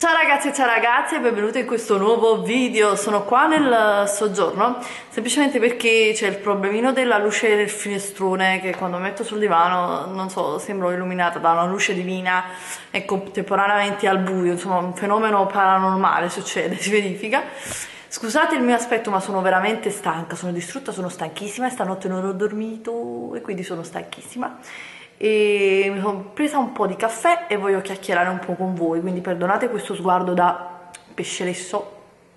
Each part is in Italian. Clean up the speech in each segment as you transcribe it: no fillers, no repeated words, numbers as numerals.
Ciao ragazzi e ciao ragazze, benvenuti in questo nuovo video. Sono qua nel soggiorno semplicemente perché c'è il problemino della luce del finestrone che quando metto sul divano, non so, sembro illuminata da una luce divina e contemporaneamente al buio, insomma un fenomeno paranormale succede, si verifica. Scusate il mio aspetto, ma sono veramente stanca, sono distrutta, sono stanchissima e stanotte non ho dormito e quindi sono stanchissima. E mi sono presa un po' di caffè e voglio chiacchierare un po' con voi, quindi perdonate questo sguardo da pesce lesso.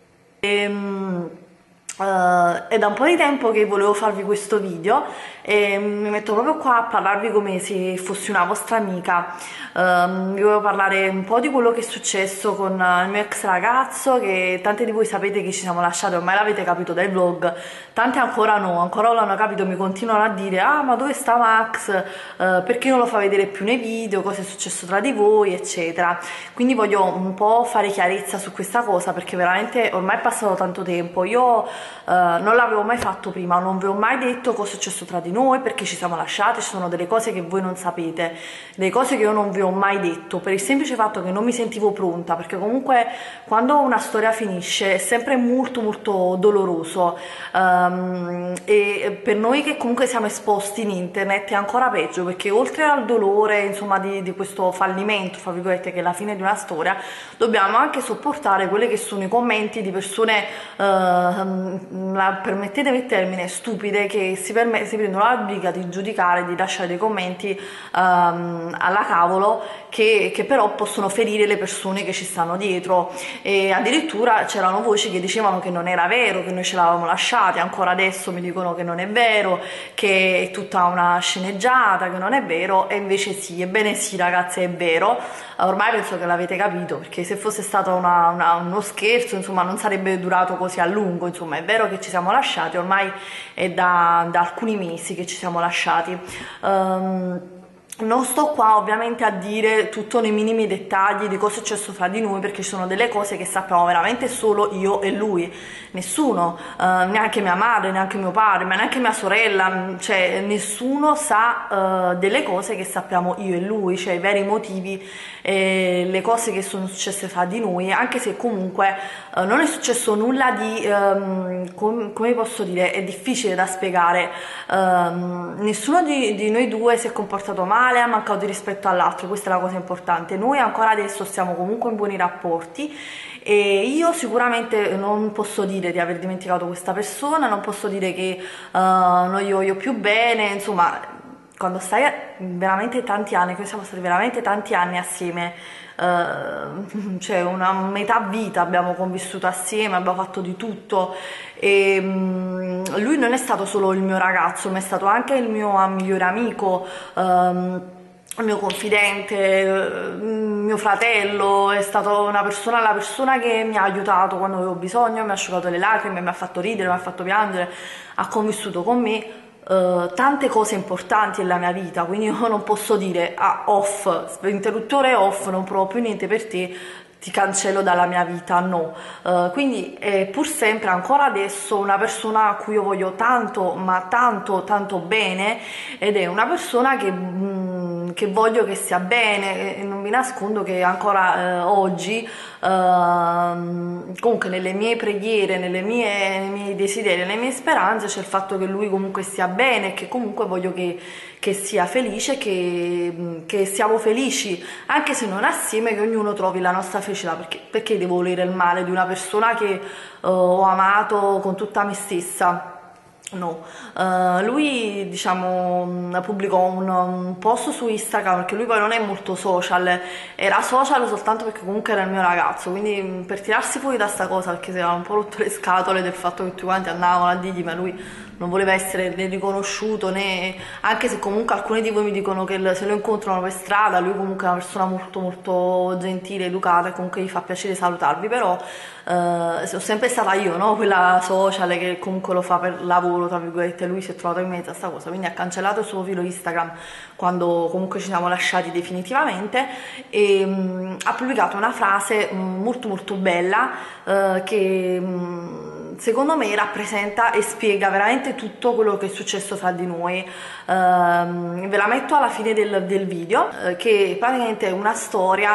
È da un po' di tempo che volevo farvi questo video e mi metto proprio qua a parlarvi come se fossi una vostra amica. Vi volevo parlare un po' di quello che è successo con il mio ex ragazzo, che tante di voi sapete che ci siamo lasciati, ormai l'avete capito dai vlog, tante ancora no, ancora non l'hanno capito, mi continuano a dire ah ma dove sta Max, perché non lo fa vedere più nei video, cosa è successo tra di voi eccetera. Quindi voglio un po' fare chiarezza su questa cosa perché veramente ormai è passato tanto tempo. Io non l'avevo mai fatto prima, non vi ho mai detto cosa è successo tra di noi, perché ci siamo lasciati, ci sono delle cose che voi non sapete, delle cose che io non vi ho mai detto, per il semplice fatto che non mi sentivo pronta, perché comunque quando una storia finisce è sempre molto molto doloroso, e per noi che comunque siamo esposti in internet è ancora peggio, perché oltre al dolore insomma di questo fallimento, fra virgolette, che è la fine di una storia, dobbiamo anche sopportare quelli che sono i commenti di persone permettetemi il termine, stupide, che si prendono la briga di giudicare, di lasciare dei commenti alla cavolo che però possono ferire le persone che ci stanno dietro. E addirittura c'erano voci che dicevano che non era vero, che noi ce l'avevamo lasciati, ancora adesso mi dicono che non è vero, che è tutta una sceneggiata, che non è vero, e invece sì, ebbene sì ragazzi, è vero. Ormai penso che l'avete capito, perché se fosse stato uno scherzo insomma non sarebbe durato così a lungo. Insomma è vero che ci siamo lasciati, ormai è da alcuni mesi che ci siamo lasciati. Non sto qua ovviamente a dire tutto nei minimi dettagli di cosa è successo fra di noi, perché ci sono delle cose che sappiamo veramente solo io e lui, nessuno, neanche mia madre, neanche mio padre, ma neanche mia sorella, cioè nessuno sa delle cose che sappiamo io e lui, cioè i veri motivi, le cose che sono successe fra di noi, anche se comunque non è successo nulla di, come posso dire, è difficile da spiegare. Nessuno di noi due si è comportato male, ha mancato di rispetto all'altro, questa è la cosa importante. Noi ancora adesso stiamo comunque in buoni rapporti e io sicuramente non posso dire di aver dimenticato questa persona, non posso dire che non gli voglio più bene, insomma quando stai veramente tanti anni, che siamo stati veramente tanti anni assieme, cioè una metà vita abbiamo convissuto assieme, abbiamo fatto di tutto e lui non è stato solo il mio ragazzo, ma è stato anche il mio migliore amico, il mio confidente, mio fratello, è stato la persona che mi ha aiutato quando avevo bisogno, mi ha asciugato le lacrime, mi ha fatto ridere, mi ha fatto piangere, ha convissuto con me tante cose importanti nella mia vita, quindi io non posso dire off, interruttore off, non provo più niente per te, ti cancello dalla mia vita, no. Quindi è pur sempre ancora adesso una persona a cui io voglio tanto, ma tanto tanto bene, ed è una persona che voglio che stia bene, e non vi nascondo che ancora oggi comunque nelle mie preghiere, nei miei desideri, nelle mie speranze c'è il fatto che lui comunque stia bene, che comunque voglio che sia felice, che siamo felici, anche se non assieme, che ognuno trovi la nostra felicità, perché devo volere il male di una persona che ho amato con tutta me stessa. No, lui diciamo pubblicò un post su Instagram, perché lui poi non è molto social, era social soltanto perché comunque era il mio ragazzo, quindi per tirarsi fuori da sta cosa, perché si aveva un po' rotto le scatole del fatto che tutti quanti andavano a dirgli, ma lui non voleva essere né riconosciuto né, anche se comunque alcuni di voi mi dicono che se lo incontrano per strada, lui comunque è una persona molto molto gentile, educata, e comunque gli fa piacere salutarvi, però sono sempre stata io, no? Quella social che comunque lo fa per lavoro, tra virgolette. Lui si è trovato in mezzo a sta cosa, quindi ha cancellato il suo profilo Instagram quando comunque ci siamo lasciati definitivamente, e ha pubblicato una frase molto molto bella, che secondo me rappresenta e spiega veramente tutto quello che è successo fra di noi. Ve la metto alla fine del video, che praticamente è una storia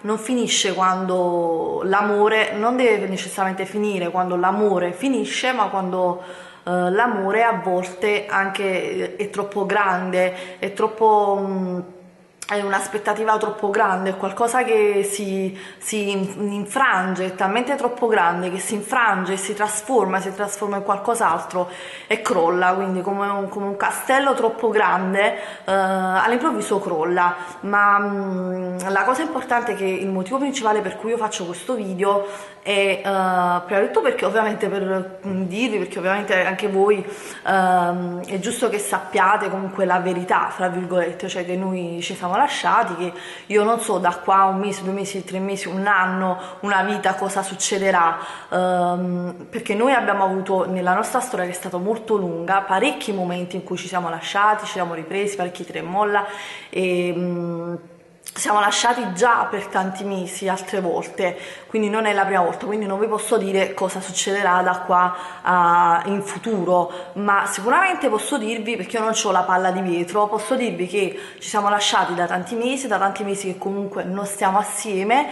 non finisce quando l'amore, non deve necessariamente finire quando l'amore finisce, ma quando l'amore a volte anche è troppo grande, è troppo... È un'aspettativa troppo grande, è qualcosa che si infrange, è talmente troppo grande che si infrange, si trasforma in qualcos'altro e crolla, quindi come un castello troppo grande, all'improvviso crolla. Ma la cosa importante è che il motivo principale per cui io faccio questo video è prima di tutto perché ovviamente per dirvi, perché ovviamente anche voi è giusto che sappiate comunque la verità, fra virgolette, cioè che noi ci siamo lasciati, che io non so da qua a 1 mese, 2 mesi, 3 mesi, 1 anno, una vita cosa succederà, perché noi abbiamo avuto nella nostra storia, che è stata molto lunga, parecchi momenti in cui ci siamo lasciati, ci siamo ripresi, parecchi tira e molla, e siamo lasciati già per tanti mesi altre volte, quindi non è la prima volta, quindi non vi posso dire cosa succederà da qua in futuro, ma sicuramente posso dirvi, perché io non ho la palla di vetro, posso dirvi che ci siamo lasciati da tanti mesi che comunque non stiamo assieme,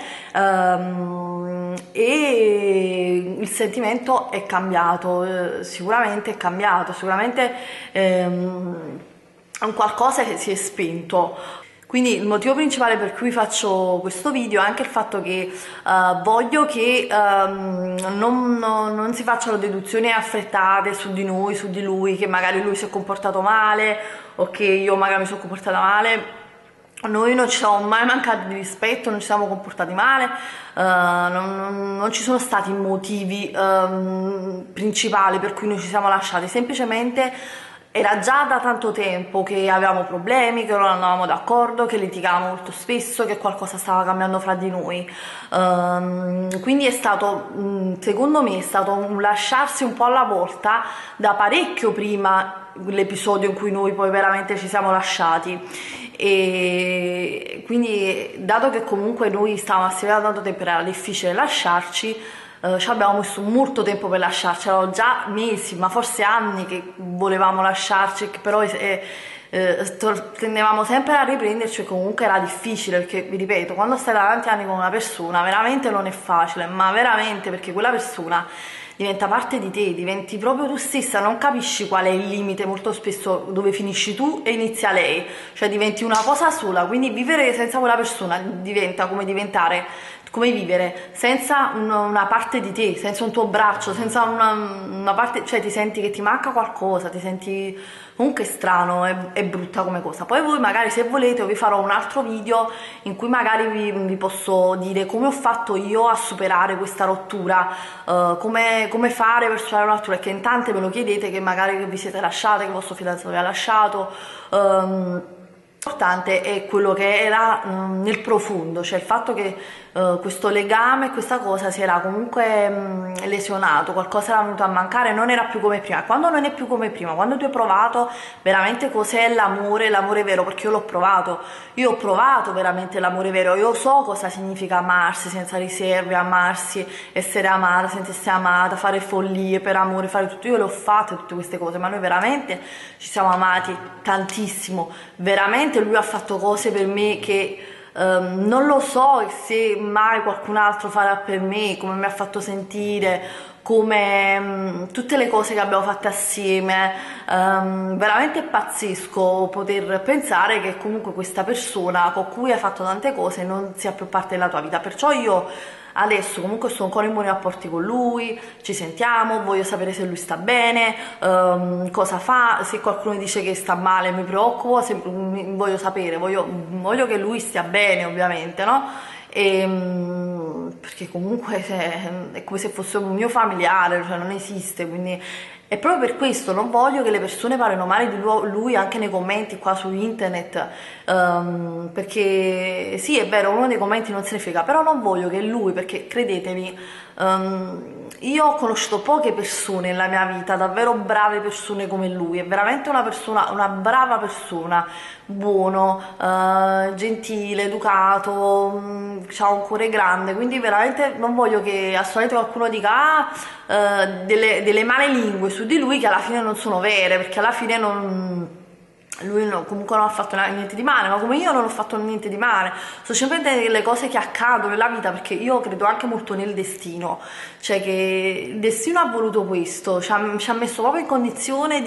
e il sentimento è cambiato, sicuramente è cambiato, sicuramente un qualcosa che si è spento. Quindi il motivo principale per cui faccio questo video è anche il fatto che voglio che non si facciano deduzioni affrettate su di noi, su di lui, che magari lui si è comportato male o che io magari mi sono comportata male. Noi non ci siamo mai mancati di rispetto, non ci siamo comportati male, non ci sono stati motivi principali per cui noi ci siamo lasciati, semplicemente era già da tanto tempo che avevamo problemi, che non andavamo d'accordo, che litigavamo molto spesso, che qualcosa stava cambiando fra di noi. Quindi è stato, secondo me, è stato un lasciarsi un po' alla volta da parecchio prima l'episodio in cui noi poi veramente ci siamo lasciati. E quindi, dato che comunque noi stavamo assieme da tanto tempo, era difficile lasciarci, ci abbiamo messo molto tempo per lasciarci, erano già mesi, ma forse anni che volevamo lasciarci, che però tendevamo sempre a riprenderci, e comunque era difficile, perché vi ripeto, quando stai da tanti anni con una persona veramente non è facile, ma veramente, perché quella persona diventa parte di te, diventi proprio tu stessa, non capisci qual è il limite molto spesso dove finisci tu e inizia lei, cioè diventi una cosa sola, quindi vivere senza quella persona diventa come vivere senza una parte di te, senza un tuo braccio, senza una parte, cioè ti senti che ti manca qualcosa, ti senti comunque strano, è brutta come cosa. Poi voi magari, se volete, vi farò un altro video in cui magari vi posso dire come ho fatto io a superare questa rottura, come fare per superare una rottura, perché in tante me lo chiedete, che magari vi siete lasciate, che il vostro fidanzato vi ha lasciato. L'importante è quello che era nel profondo, cioè il fatto che questo legame, questa cosa si era comunque lesionato, qualcosa era venuto a mancare, non era più come prima. Quando non è più come prima, quando tu hai provato veramente cos'è l'amore vero, perché io ho provato veramente l'amore vero, io so cosa significa amarsi senza riserve, amarsi, essere amata senza essere amata, fare follie per amore, fare tutto, io le ho fatte tutte queste cose, ma noi veramente ci siamo amati tantissimo, veramente lui ha fatto cose per me che non lo so se mai qualcun altro farà per me, come mi ha fatto sentire, come tutte le cose che abbiamo fatto assieme, veramente è pazzesco poter pensare che comunque questa persona con cui hai fatto tante cose non sia più parte della tua vita. Perciò io adesso comunque sto ancora in buoni rapporti con lui, ci sentiamo, voglio sapere se lui sta bene, cosa fa, se qualcuno mi dice che sta male mi preoccupo, voglio sapere, voglio che lui stia bene, ovviamente, no? Perché comunque è come se fosse un mio familiare, cioè non esiste, quindi è proprio per questo non voglio che le persone parlino male di lui anche nei commenti qua su internet, perché sì, è vero, uno dei commenti non se ne frega, però non voglio che lui, perché credetemi, io ho conosciuto poche persone nella mia vita, davvero brave persone come lui, è veramente una brava persona, buono, gentile, educato, ha un cuore grande, quindi veramente non voglio che assolutamente qualcuno dica delle male lingue su di lui che alla fine non sono vere, perché alla fine non lui comunque non ha fatto niente di male, ma come io non ho fatto niente di male. Sono sempre delle cose che accadono nella vita, perché io credo anche molto nel destino, cioè che il destino ha voluto questo, ci ha messo proprio in condizione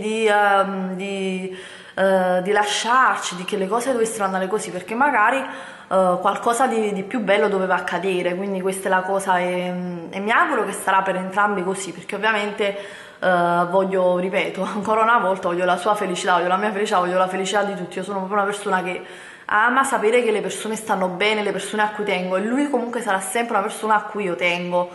di lasciarci, di che le cose dovessero andare così, perché magari qualcosa di più bello doveva accadere. Quindi questa è la cosa, e mi auguro che sarà per entrambi così, perché ovviamente voglio, ripeto, ancora una volta, voglio la sua felicità, voglio la mia felicità, voglio la felicità di tutti. Io sono proprio una persona che ama sapere che le persone stanno bene, le persone a cui tengo, e lui comunque sarà sempre una persona a cui io tengo.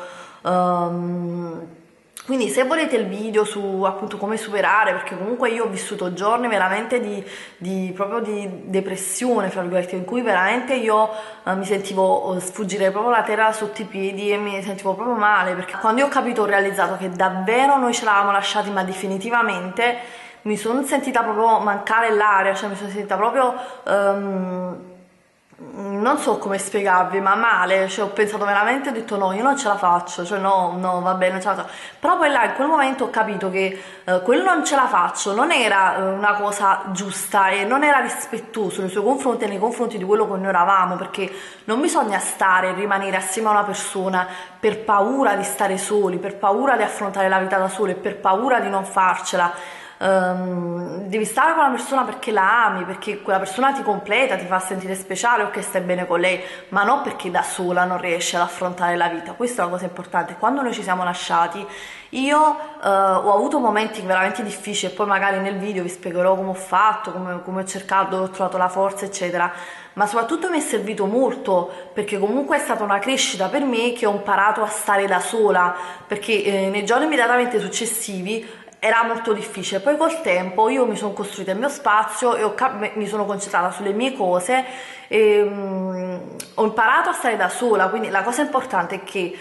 Quindi se volete il video su appunto come superare, perché comunque io ho vissuto giorni veramente proprio di depressione, fra virgolette, in cui veramente io mi sentivo sfuggire proprio la terra sotto i piedi e mi sentivo proprio male, perché quando io ho capito, ho realizzato che davvero noi ce l'avevamo lasciati, ma definitivamente, mi sono sentita proprio mancare l'aria, cioè mi sono sentita proprio non so come spiegarvi, ma male, cioè ho pensato veramente, ho detto no, io non ce la faccio, cioè no, no, va bene, non ce la faccio. Però poi là in quel momento ho capito che quello non ce la faccio non era una cosa giusta e non era rispettoso nei suoi confronti e nei confronti di quello che noi eravamo, perché non bisogna stare e rimanere assieme a una persona per paura di stare soli, per paura di affrontare la vita da soli e per paura di non farcela. Devi stare con una persona perché la ami, perché quella persona ti completa, ti fa sentire speciale, o che stai bene con lei, ma non perché da sola non riesci ad affrontare la vita. Questa è una cosa importante. Quando noi ci siamo lasciati, io ho avuto momenti veramente difficili, e poi magari nel video vi spiegherò come ho fatto, come ho cercato, dove ho trovato la forza, eccetera, ma soprattutto mi è servito molto, perché comunque è stata una crescita per me, che ho imparato a stare da sola, perché nei giorni immediatamente successivi era molto difficile. Poi col tempo io mi sono costruita il mio spazio e mi sono concentrata sulle mie cose e ho imparato a stare da sola. Quindi la cosa importante è che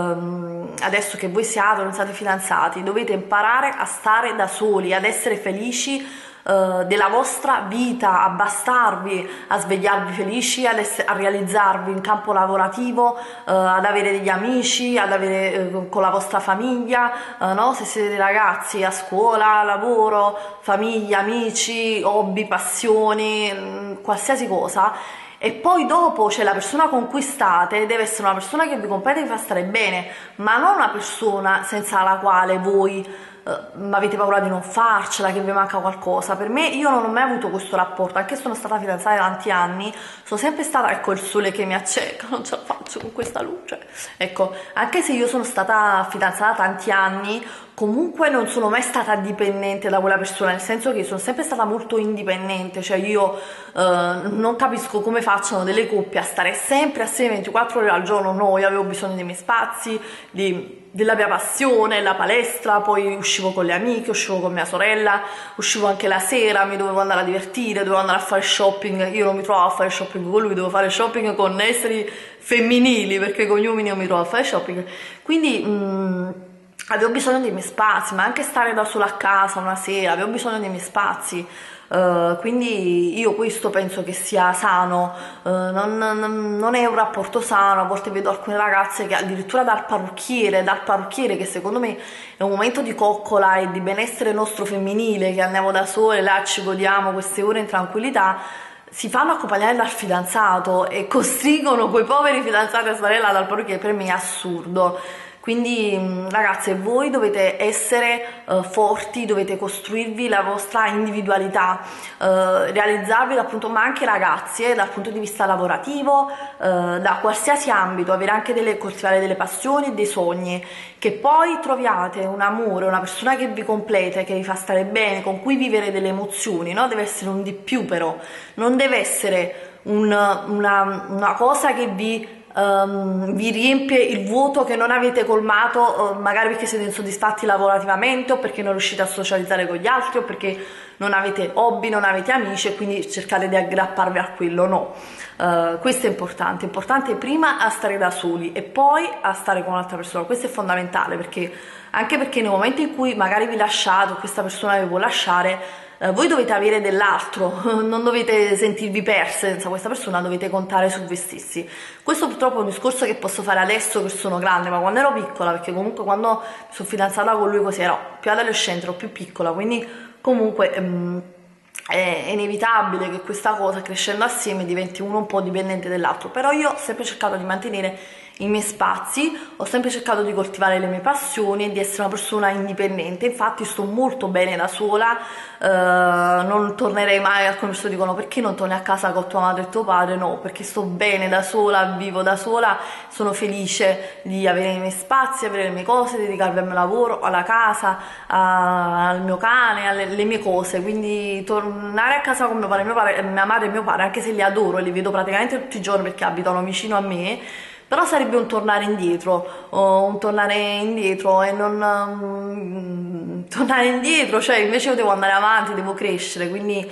adesso che voi siate o non siate fidanzati, dovete imparare a stare da soli, ad essere felici della vostra vita, a bastarvi, a svegliarvi felici, a realizzarvi in campo lavorativo, ad avere degli amici, ad avere con la vostra famiglia, no? Se siete dei ragazzi, a scuola, lavoro, famiglia, amici, hobby, passioni, qualsiasi cosa. E poi dopo, cioè, la persona con cui state deve essere una persona che vi completa e vi fa stare bene, ma non una persona senza la quale voi avete paura di non farcela, che vi manca qualcosa. Per me, io non ho mai avuto questo rapporto, anche se sono stata fidanzata da tanti anni, sono sempre stata, ecco, il sole che mi acceca, non ce la faccio con questa luce, ecco, anche se io sono stata fidanzata tanti anni, comunque non sono mai stata dipendente da quella persona, nel senso che sono sempre stata molto indipendente, cioè io non capisco come facciano delle coppie a stare sempre assieme 24 ore al giorno. No, io avevo bisogno dei miei spazi, della mia passione, la palestra, poi uscivo con le amiche, uscivo con mia sorella, uscivo anche la sera, mi dovevo andare a divertire, dovevo andare a fare shopping. Io non mi trovavo a fare shopping con lui, dovevo fare shopping con esseri femminili, perché con gli uomini non mi trovo a fare shopping. Quindi avevo bisogno dei miei spazi, ma anche stare da sola a casa una sera, avevo bisogno dei miei spazi. Quindi io questo penso che sia sano, non è un rapporto sano. A volte vedo alcune ragazze che addirittura dal parrucchiere, che secondo me è un momento di coccola e di benessere nostro femminile, che andiamo da sole, là ci godiamo queste ore in tranquillità, si fanno accompagnare dal fidanzato e costringono quei poveri fidanzati a stare là dal parrucchiere. Per me è assurdo. Quindi ragazze, voi dovete essere forti, dovete costruirvi la vostra individualità, realizzarvi appunto, ma anche ragazzi, dal punto di vista lavorativo, da qualsiasi ambito, coltivare delle passioni e dei sogni, che poi troviate un amore, una persona che vi completa, che vi fa stare bene, con cui vivere delle emozioni, no? Deve essere un di più, però non deve essere una cosa che vi riempie il vuoto che non avete colmato, magari perché siete insoddisfatti lavorativamente, o perché non riuscite a socializzare con gli altri, o perché non avete hobby, non avete amici, e quindi cercate di aggrapparvi a quello. No, questo è importante prima a stare da soli e poi a stare con un'altra persona. Questo è fondamentale, anche perché nel momento in cui magari vi lasciate, o questa persona vi può lasciare, voi dovete avere dell'altro, non dovete sentirvi perse senza questa persona, dovete contare su voi stessi. Questo purtroppo è un discorso che posso fare adesso che sono grande, ma quando ero piccola, perché comunque quando mi sono fidanzata con lui così ero più adolescente, ero più piccola, quindi comunque è inevitabile che questa cosa, crescendo assieme, diventi uno un po' dipendente dall'altro, però io ho sempre cercato di mantenere i miei spazi, ho sempre cercato di coltivare le mie passioni e di essere una persona indipendente. Infatti sto molto bene da sola, non tornerei mai. Alcune persone dicono: perché non torni a casa con tua madre e tuo padre? No, perché sto bene da sola, vivo da sola, sono felice di avere i miei spazi, avere le mie cose, dedicarmi al mio lavoro, alla casa, al mio cane, alle mie cose. Quindi tornare a casa con mio padre, mia madre e mio padre, anche se li adoro e li vedo praticamente tutti i giorni perché abitano vicino a me, però sarebbe un tornare indietro, o un tornare indietro e non tornare indietro, cioè invece io devo andare avanti, devo crescere, quindi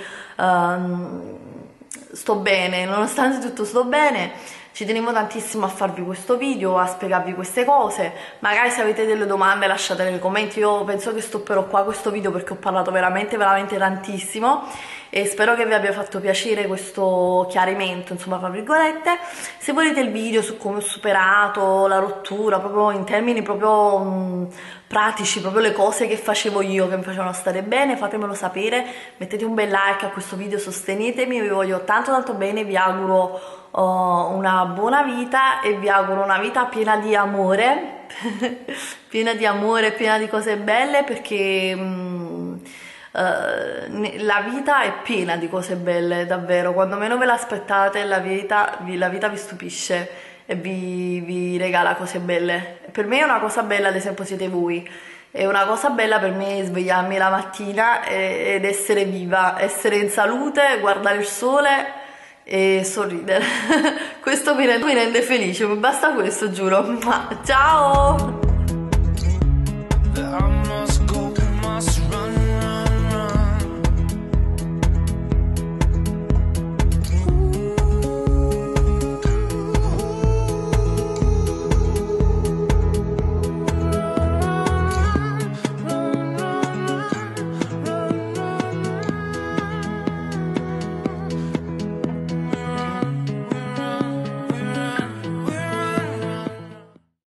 sto bene, nonostante tutto sto bene. Ci tenevo tantissimo a farvi questo video, a spiegarvi queste cose. Magari se avete delle domande lasciatele nei commenti. Io penso che stopperò qua questo video perché ho parlato veramente tantissimo e spero che vi abbia fatto piacere questo chiarimento, insomma, fra virgolette. Se volete il video su come ho superato la rottura, proprio in termini proprio pratici, proprio le cose che facevo io che mi facevano stare bene, fatemelo sapere, mettete un bel like a questo video, sostenetemi, vi voglio tanto bene, vi auguro una buona vita e vi auguro una vita piena di amore piena di amore, piena di cose belle, perché la vita è piena di cose belle, davvero. Quando meno ve l'aspettate la vita vi stupisce e vi regala cose belle. Per me è una cosa bella, ad esempio, siete voi. È una cosa bella per me svegliarmi la mattina ed essere viva, essere in salute, guardare il sole e sorridere. Questo mi rende felice, mi basta questo, giuro. Ciao!